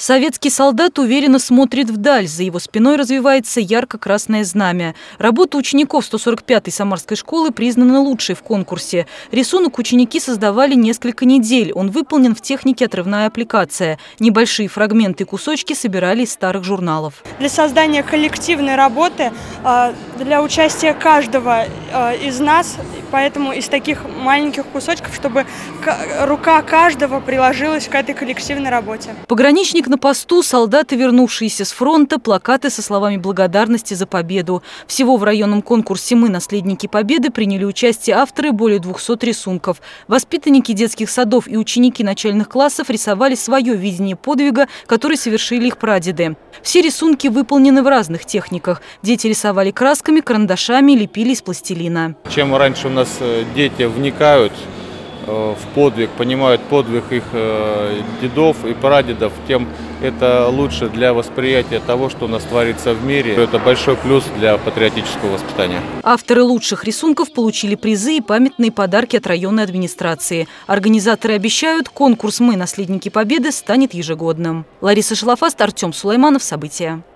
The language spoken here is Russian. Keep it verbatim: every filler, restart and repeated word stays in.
Советский солдат уверенно смотрит вдаль. За его спиной развивается ярко-красное знамя. Работа учеников сто сорок пятой Самарской школы признана лучшей в конкурсе. Рисунок ученики создавали несколько недель. Он выполнен в технике отрывная аппликация. Небольшие фрагменты и кусочки собирали из старых журналов. Для создания коллективной работы, для участия каждого из нас, поэтому из таких маленьких кусочков, чтобы рука каждого приложилась к этой коллективной работе. Пограничник на посту, солдаты, вернувшиеся с фронта, плакаты со словами благодарности за победу. Всего в районном конкурсе «Мы, наследники Победы» приняли участие авторы более двухсот рисунков. Воспитанники детских садов и ученики начальных классов рисовали свое видение подвига, который совершили их прадеды. Все рисунки выполнены в разных техниках. Дети рисовали красками, карандашами, лепили из пластилина. Чем раньше у нас дети вникают в подвиг, понимают подвиг их дедов и прадедов, тем это лучше для восприятия того, что у нас творится в мире. Это большой плюс для патриотического воспитания. Авторы лучших рисунков получили призы и памятные подарки от районной администрации. Организаторы обещают, конкурс «Мы, наследники Победы» станет ежегодным. Лариса Шалафаст, Артем Сулайманов. События.